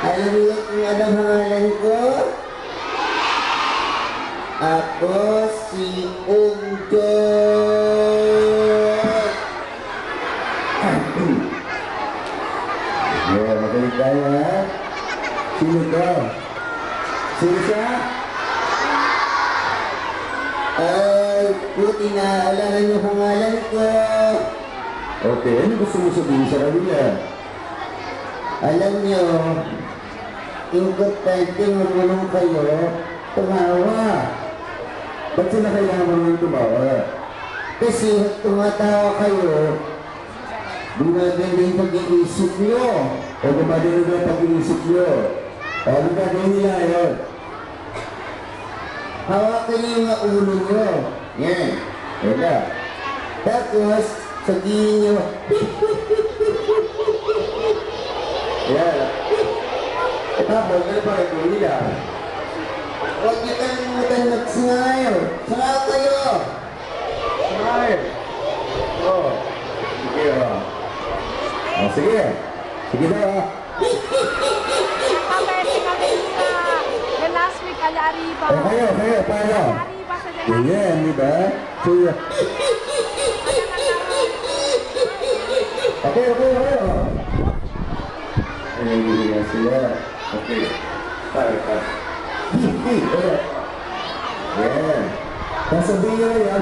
Alam niyo kung ano pangalan ko? Ako si Unggoy! Yeah, magaling tayo ha? Sino ka? Sino siya? Buti na alaman niyo pangalan ko. Okay, ano gusto mo sabihin sa kanila? Alam niyo, importante marunong kayo tumawa. Ba't sila kailangan mo tumawa? Kasi tumatawa kayo, gumaganda yung pag-iisip niyo. O gumadalo na pag-iisip nyo? O ano gagawin nila yun? Hawakan niyo yung ulo niyo. Yan. Wala. Tapos, sabihin niyo, Yan. E tapos, ano pa rin gawin nila? huwag niyo kalimutan mag-smile. Smile kayo. Smile! Oh. Sige o. Oh, sige. Sige na o. The last week, Aliariba. Kayo, paano? Aliariba sa the last Yan, di ba? So, okay. Ay, sila. Okay. Para. Yan. Sasabihin nyo na yan.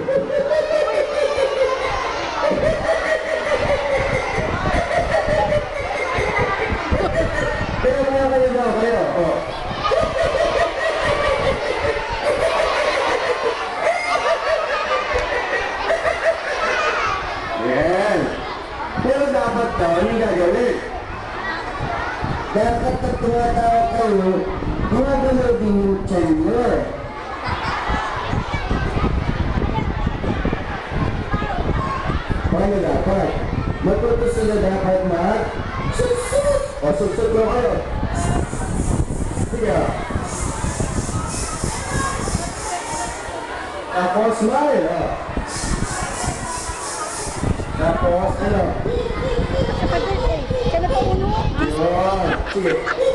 Pero kayo daw, kayo. Oh. Yan. Pero dapat daw, anong gagawin? Dapat na tumatawa kayo, gumagalaw din yung tiyan niyo. Paano dapat? Matuto sila dapat mag-susut. O, susut mo kayo. Sige. Tapos, smile. O. Tapos, ano? Siya na pa uno. Yun. Sige.